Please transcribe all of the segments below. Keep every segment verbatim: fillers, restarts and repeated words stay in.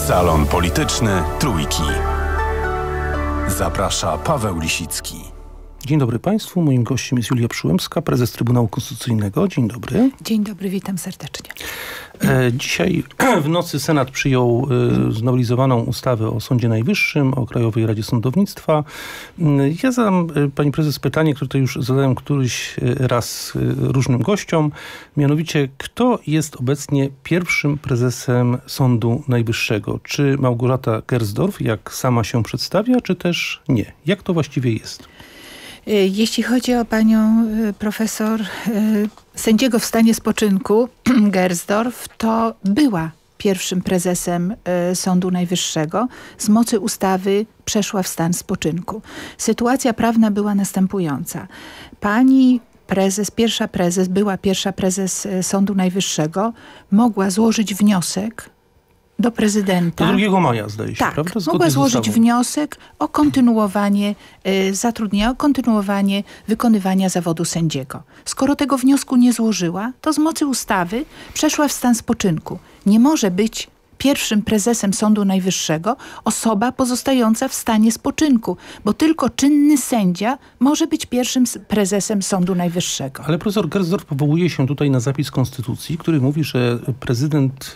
Salon Polityczny Trójki. Zaprasza Paweł Lisicki. Dzień dobry Państwu. Moim gościem jest Julia Przyłębska, prezes Trybunału Konstytucyjnego. Dzień dobry. Dzień dobry, witam serdecznie. E, dzisiaj w nocy Senat przyjął e, znowelizowaną ustawę o Sądzie Najwyższym, o Krajowej Radzie Sądownictwa. E, ja zadam e, pani prezes pytanie, które tutaj już zadałem któryś raz e, różnym gościom. Mianowicie, kto jest obecnie pierwszym prezesem Sądu Najwyższego? Czy Małgorzata Gersdorf, jak sama się przedstawia, czy też nie? Jak to właściwie jest? Jeśli chodzi o panią profesor sędziego w stanie spoczynku Gersdorf, to była pierwszym prezesem Sądu Najwyższego. Z mocy ustawy przeszła w stan spoczynku. Sytuacja prawna była następująca. Pani prezes, pierwsza prezes, była pierwsza prezes Sądu Najwyższego, mogła złożyć wniosek do prezydenta. Do drugiego maja, zdaje się, tak, prawda? Zgodnie mogła złożyć ustawą. wniosek o kontynuowanie y, zatrudnienia, o kontynuowanie wykonywania zawodu sędziego. Skoro tego wniosku nie złożyła, to z mocy ustawy przeszła w stan spoczynku. Nie może być pierwszym prezesem Sądu Najwyższego osoba pozostająca w stanie spoczynku, bo tylko czynny sędzia może być pierwszym prezesem Sądu Najwyższego. Ale profesor Gersdorf powołuje się tutaj na zapis Konstytucji, który mówi, że prezydent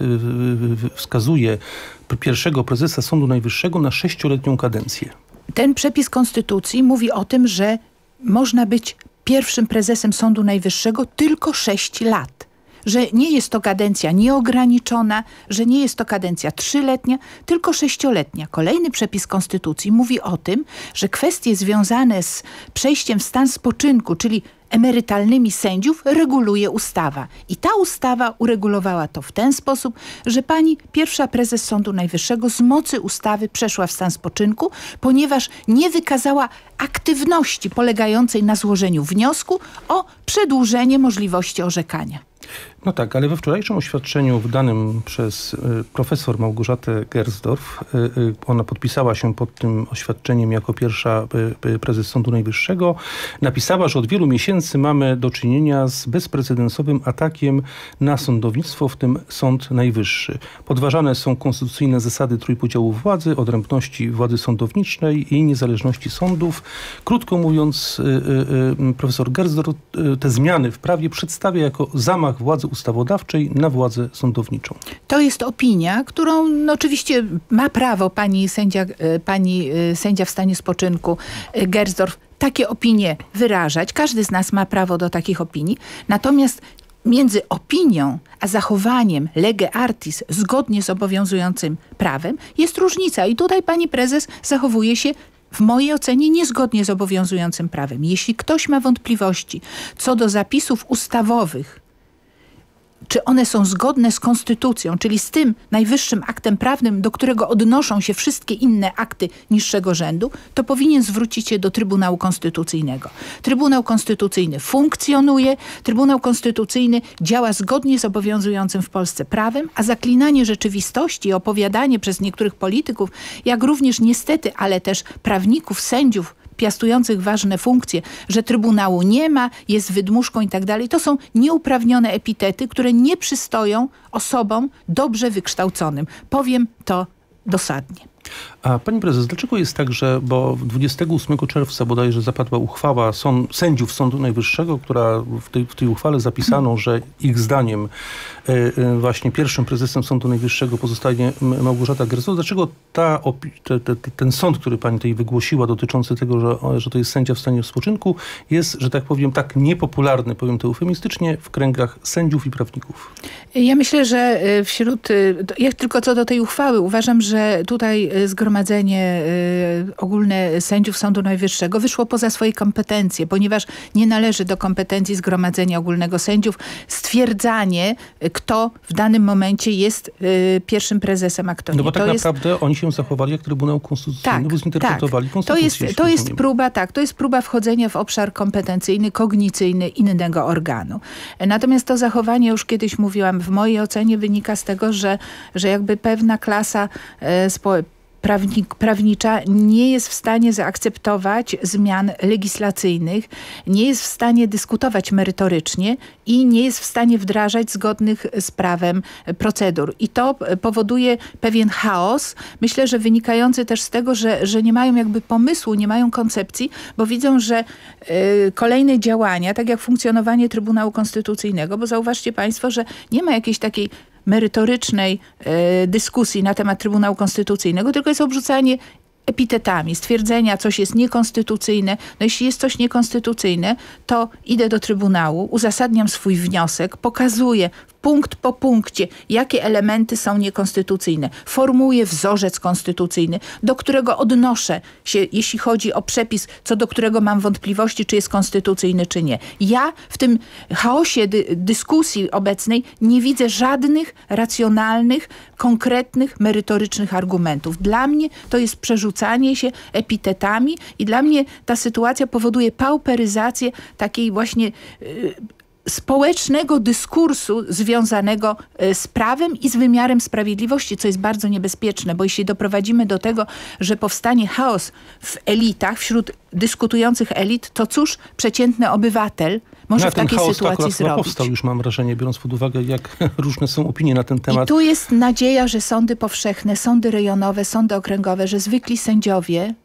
wskazuje pierwszego prezesa Sądu Najwyższego na sześcioletnią kadencję. Ten przepis Konstytucji mówi o tym, że można być pierwszym prezesem Sądu Najwyższego tylko sześć lat. Że nie jest to kadencja nieograniczona, że nie jest to kadencja trzyletnia, tylko sześcioletnia. Kolejny przepis Konstytucji mówi o tym, że kwestie związane z przejściem w stan spoczynku, czyli emerytalnymi sędziów, reguluje ustawa. I ta ustawa uregulowała to w ten sposób, że pani pierwsza prezes Sądu Najwyższego z mocy ustawy przeszła w stan spoczynku, ponieważ nie wykazała aktywności polegającej na złożeniu wniosku o przedłużenie możliwości orzekania. No tak, ale we wczorajszym oświadczeniu wydanym przez y, profesor Małgorzatę Gersdorf, y, y, ona podpisała się pod tym oświadczeniem jako pierwsza y, y, prezes Sądu Najwyższego, napisała, że od wielu miesięcy mamy do czynienia z bezprecedensowym atakiem na sądownictwo, w tym Sąd Najwyższy. Podważane są konstytucyjne zasady trójpodziału władzy, odrębności władzy sądowniczej i niezależności sądów. Krótko mówiąc, y, y, y, profesor Gersdorf y, te zmiany w prawie przedstawia jako zamach władzy ustawodawczej na władzę sądowniczą. To jest opinia, którą no, oczywiście ma prawo pani sędzia, pani sędzia w stanie spoczynku Gersdorf takie opinie wyrażać. Każdy z nas ma prawo do takich opinii. Natomiast między opinią a zachowaniem lege artis zgodnie z obowiązującym prawem jest różnica. I tutaj pani prezes zachowuje się w mojej ocenie niezgodnie z obowiązującym prawem. Jeśli ktoś ma wątpliwości co do zapisów ustawowych, czy one są zgodne z konstytucją, czyli z tym najwyższym aktem prawnym, do którego odnoszą się wszystkie inne akty niższego rzędu, to powinien zwrócić się do Trybunału Konstytucyjnego. Trybunał Konstytucyjny funkcjonuje, Trybunał Konstytucyjny działa zgodnie z obowiązującym w Polsce prawem, a zaklinanie rzeczywistości i opowiadanie przez niektórych polityków, jak również niestety, ale też prawników, sędziów, piastujących ważne funkcje, że Trybunału nie ma, jest wydmuszką i tak dalej. To są nieuprawnione epitety, które nie przystoją osobom dobrze wykształconym. Powiem to dosadnie. A pani prezes, dlaczego jest tak, że, bo dwudziestego ósmego czerwca bodajże zapadła uchwała sąd, sędziów Sądu Najwyższego, która w tej, w tej uchwale zapisano, że ich zdaniem y, y, właśnie pierwszym prezesem Sądu Najwyższego pozostanie Małgorzata Gersdorf. Dlaczego ta, te, te, ten sąd, który pani tutaj wygłosiła, dotyczący tego, że, że to jest sędzia w stanie spoczynku, jest, że tak powiem, tak niepopularny, powiem to eufemistycznie, w kręgach sędziów i prawników? Ja myślę, że wśród, jak tylko co do tej uchwały, uważam, że tutaj zgromadzenie y, ogólne sędziów Sądu Najwyższego wyszło poza swoje kompetencje, ponieważ nie należy do kompetencji Zgromadzenia Ogólnego Sędziów stwierdzanie, kto w danym momencie jest y, pierwszym prezesem, a kto nie. No bo tak to naprawdę jest... oni się zachowali jak Trybunał Konstytucyjny, tak, bo zinterpretowali tak. konstytucję. To jest, to jest próba, tak, to jest próba wchodzenia w obszar kompetencyjny, kognicyjny innego organu. Natomiast to zachowanie, już kiedyś mówiłam, w mojej ocenie wynika z tego, że, że jakby pewna klasa e, społeczna, prawnik, prawnicza nie jest w stanie zaakceptować zmian legislacyjnych, nie jest w stanie dyskutować merytorycznie i nie jest w stanie wdrażać zgodnych z prawem procedur. I to powoduje pewien chaos, myślę, że wynikający też z tego, że, że nie mają jakby pomysłu, nie mają koncepcji, bo widzą, że y, kolejne działania, tak jak funkcjonowanie Trybunału Konstytucyjnego, bo zauważcie państwo, że nie ma jakiejś takiej merytorycznej y, dyskusji na temat Trybunału Konstytucyjnego, tylko jest obrzucanie epitetami, stwierdzenia, coś jest niekonstytucyjne. No jeśli jest coś niekonstytucyjne, to idę do Trybunału, uzasadniam swój wniosek, pokazuję punkt po punkcie, jakie elementy są niekonstytucyjne. Formułuję wzorzec konstytucyjny, do którego odnoszę się, jeśli chodzi o przepis, co do którego mam wątpliwości, czy jest konstytucyjny, czy nie. Ja w tym chaosie dy dyskusji obecnej nie widzę żadnych racjonalnych, konkretnych, merytorycznych argumentów. Dla mnie to jest przerzucanie się epitetami i dla mnie ta sytuacja powoduje pauperyzację takiej właśnie yy, społecznego dyskursu związanego z prawem i z wymiarem sprawiedliwości, co jest bardzo niebezpieczne, bo jeśli doprowadzimy do tego, że powstanie chaos w elitach, wśród dyskutujących elit, to cóż przeciętny obywatel może no, w takiej sytuacji zrobić? Powstał już, mam wrażenie, biorąc pod uwagę, jak różne są opinie na ten temat. I tu jest nadzieja, że sądy powszechne, sądy rejonowe, sądy okręgowe, że zwykli sędziowie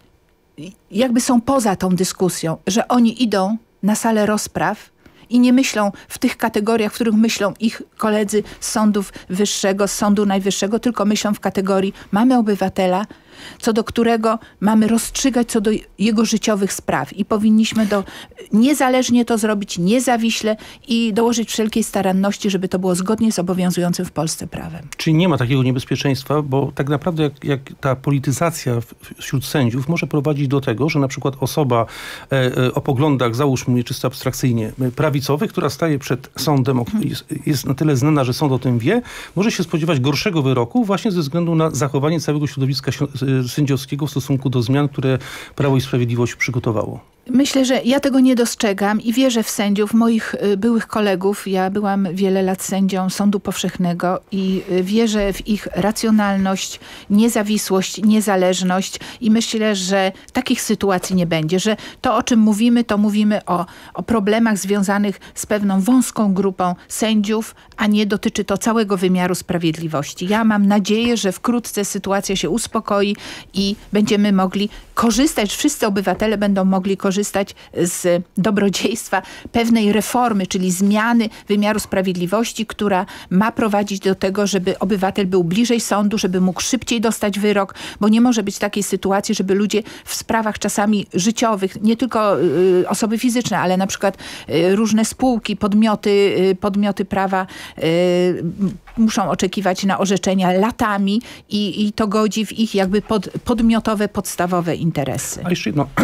jakby są poza tą dyskusją, że oni idą na salę rozpraw i nie myślą w tych kategoriach, w których myślą ich koledzy z sądów wyższego, z Sądu Najwyższego, tylko myślą w kategorii mamy obywatela, co do którego mamy rozstrzygać co do jego życiowych spraw i powinniśmy do, niezależnie to zrobić, niezawiśle i dołożyć wszelkiej staranności, żeby to było zgodnie z obowiązującym w Polsce prawem. Czyli nie ma takiego niebezpieczeństwa, bo tak naprawdę jak, jak ta polityzacja wśród sędziów może prowadzić do tego, że na przykład osoba e, e, o poglądach, załóżmy czysto abstrakcyjnie, prawicowych, która staje przed sądem, jest, jest na tyle znana, że sąd o tym wie, może się spodziewać gorszego wyroku właśnie ze względu na zachowanie całego środowiska sędziowskiego w stosunku do zmian, które Prawo i Sprawiedliwość przygotowało. Myślę, że ja tego nie dostrzegam i wierzę w sędziów, moich byłych kolegów. Ja byłam wiele lat sędzią Sądu Powszechnego i wierzę w ich racjonalność, niezawisłość, niezależność i myślę, że takich sytuacji nie będzie, że to, o czym mówimy, to mówimy o, o problemach związanych z pewną wąską grupą sędziów, a nie dotyczy to całego wymiaru sprawiedliwości. Ja mam nadzieję, że wkrótce sytuacja się uspokoi i będziemy mogli korzystać, wszyscy obywatele będą mogli korzystać korzystać z dobrodziejstwa pewnej reformy, czyli zmiany wymiaru sprawiedliwości, która ma prowadzić do tego, żeby obywatel był bliżej sądu, żeby mógł szybciej dostać wyrok, bo nie może być takiej sytuacji, żeby ludzie w sprawach czasami życiowych, nie tylko y, osoby fizyczne, ale na przykład y, różne spółki, podmioty, y, podmioty prawa y, muszą oczekiwać na orzeczenia latami i, i to godzi w ich jakby pod, podmiotowe, podstawowe interesy. A jeszcze jedno,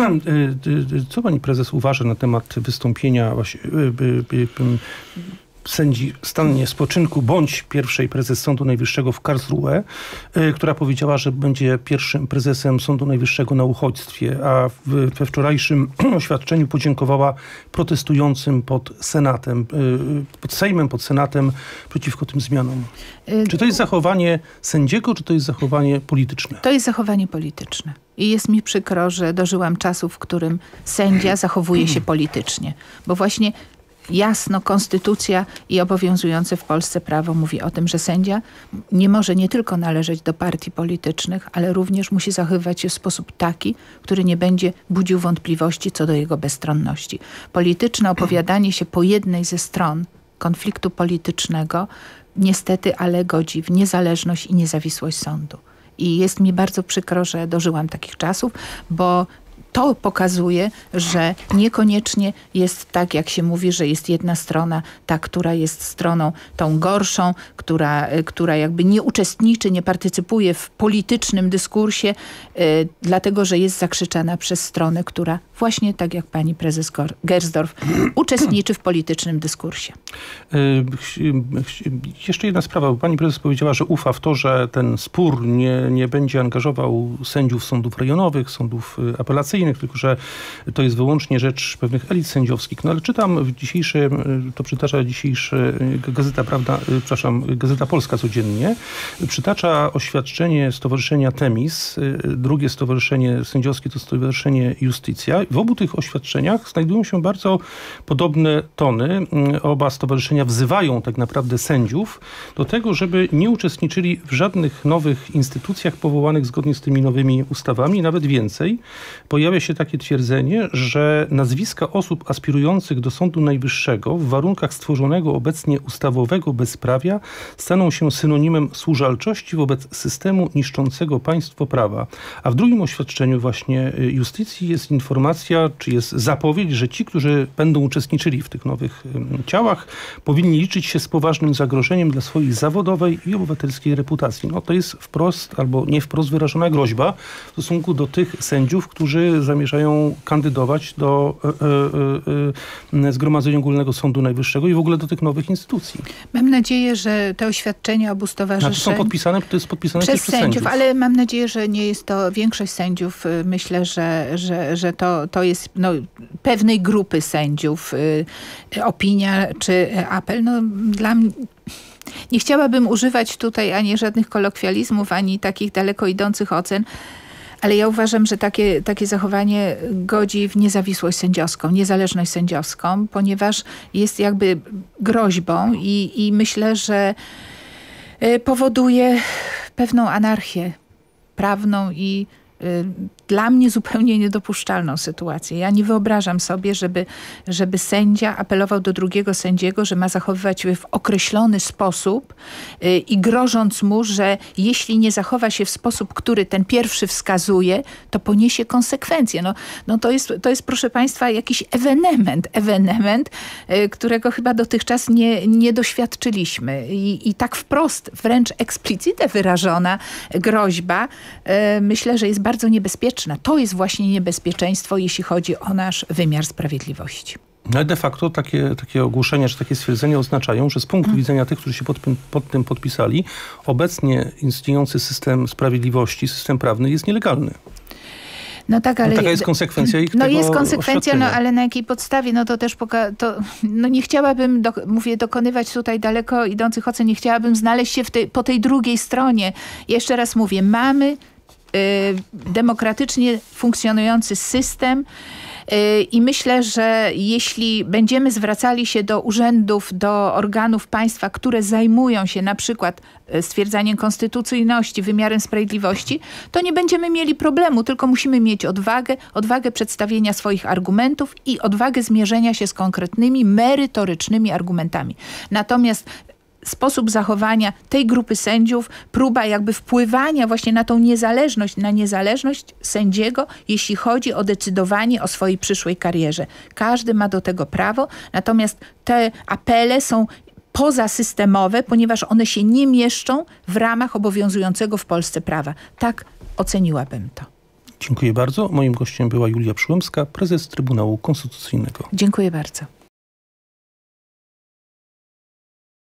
co pani prezes uważa na temat wystąpienia właśnie, sędzi stanie spoczynku bądź pierwszej prezes Sądu Najwyższego w Karlsruhe, y, która powiedziała, że będzie pierwszym prezesem Sądu Najwyższego na uchodźstwie, a w, we wczorajszym oświadczeniu podziękowała protestującym pod Senatem, y, pod Sejmem, pod Senatem przeciwko tym zmianom. Y czy to jest zachowanie sędziego, czy to jest zachowanie polityczne? To jest zachowanie polityczne. I jest mi przykro, że dożyłam czasu, w którym sędzia zachowuje się politycznie, bo właśnie jasno konstytucja i obowiązujące w Polsce prawo mówi o tym, że sędzia nie może nie tylko należeć do partii politycznych, ale również musi zachowywać się w sposób taki, który nie będzie budził wątpliwości co do jego bezstronności. Polityczne opowiadanie się po jednej ze stron konfliktu politycznego niestety, ale godzi w niezależność i niezawisłość sądu. I jest mi bardzo przykro, że dożyłam takich czasów, bo to pokazuje, że niekoniecznie jest tak, jak się mówi, że jest jedna strona, ta, która jest stroną tą gorszą, która, która jakby nie uczestniczy, nie partycypuje w politycznym dyskursie, y, dlatego, że jest zakrzyczana przez stronę, która właśnie tak jak pani prezes Gersdorf uczestniczy w politycznym dyskursie. Y, jeszcze jedna sprawa. Pani prezes powiedziała, że ufa w to, że ten spór nie, nie będzie angażował sędziów sądów rejonowych, sądów apelacyjnych, konstytucyjnych, tylko że to jest wyłącznie rzecz pewnych elit sędziowskich. No ale czytam w dzisiejszym, to przytacza dzisiejszy Gazeta Prawda, przepraszam, Gazeta Polska codziennie, przytacza oświadczenie Stowarzyszenia Temis, drugie stowarzyszenie sędziowskie to Stowarzyszenie Justicja. W obu tych oświadczeniach znajdują się bardzo podobne tony. Oba stowarzyszenia wzywają tak naprawdę sędziów do tego, żeby nie uczestniczyli w żadnych nowych instytucjach powołanych zgodnie z tymi nowymi ustawami. Nawet więcej, pojawia się takie twierdzenie, że nazwiska osób aspirujących do Sądu Najwyższego w warunkach stworzonego obecnie ustawowego bezprawia staną się synonimem służalczości wobec systemu niszczącego państwo prawa. A w drugim oświadczeniu właśnie Justycji jest informacja, czy jest zapowiedź, że ci, którzy będą uczestniczyli w tych nowych ciałach, powinni liczyć się z poważnym zagrożeniem dla swojej zawodowej i obywatelskiej reputacji. No to jest wprost albo nie wprost wyrażona groźba w stosunku do tych sędziów, którzy zamierzają kandydować do e, e, e, Zgromadzenia Ogólnego Sądu Najwyższego i w ogóle do tych nowych instytucji. Mam nadzieję, że te oświadczenia obu stowarzyszeń... Znaczy są podpisane, to jest podpisane przez, przez sędziów, sędziów. ale mam nadzieję, że nie jest to większość sędziów. Myślę, że, że, że to, to jest no, pewnej grupy sędziów opinia czy apel. No, dla mnie... Nie chciałabym używać tutaj ani żadnych kolokwializmów, ani takich daleko idących ocen, ale ja uważam, że takie, takie zachowanie godzi w niezawisłość sędziowską, niezależność sędziowską, ponieważ jest jakby groźbą i, i myślę, że powoduje pewną anarchię prawną i dla mnie zupełnie niedopuszczalną sytuację. Ja nie wyobrażam sobie, żeby, żeby sędzia apelował do drugiego sędziego, że ma zachowywać się w określony sposób i grożąc mu, że jeśli nie zachowa się w sposób, który ten pierwszy wskazuje, to poniesie konsekwencje. No, no to jest, to jest, proszę państwa, jakiś ewenement, ewenement, którego chyba dotychczas nie, nie doświadczyliśmy. I, i tak wprost, wręcz eksplicite wyrażona groźba, myślę, że jest bardzo niebezpieczna. To jest właśnie niebezpieczeństwo, jeśli chodzi o nasz wymiar sprawiedliwości. No de facto takie, takie ogłoszenia, czy takie stwierdzenia oznaczają, że z punktu hmm. widzenia tych, którzy się pod, pod tym podpisali, obecnie istniejący system sprawiedliwości, system prawny jest nielegalny. No tak, ale... No taka jest konsekwencja ich No tego jest konsekwencja, no ale na jakiej podstawie? No to też poka- to, no nie chciałabym, do, mówię, dokonywać tutaj daleko idących ocen, nie chciałabym znaleźć się w tej, po tej drugiej stronie. Jeszcze raz mówię, mamy demokratycznie funkcjonujący system i myślę, że jeśli będziemy zwracali się do urzędów, do organów państwa, które zajmują się na przykład stwierdzaniem konstytucyjności, wymiarem sprawiedliwości, to nie będziemy mieli problemu, tylko musimy mieć odwagę, odwagę przedstawienia swoich argumentów i odwagę zmierzenia się z konkretnymi, merytorycznymi argumentami. Natomiast sposób zachowania tej grupy sędziów, próba jakby wpływania właśnie na tą niezależność, na niezależność sędziego, jeśli chodzi o decydowanie o swojej przyszłej karierze. Każdy ma do tego prawo, natomiast te apele są pozasystemowe, ponieważ one się nie mieszczą w ramach obowiązującego w Polsce prawa. Tak oceniłabym to. Dziękuję bardzo. Moim gościem była Julia Przyłębska, prezes Trybunału Konstytucyjnego. Dziękuję bardzo.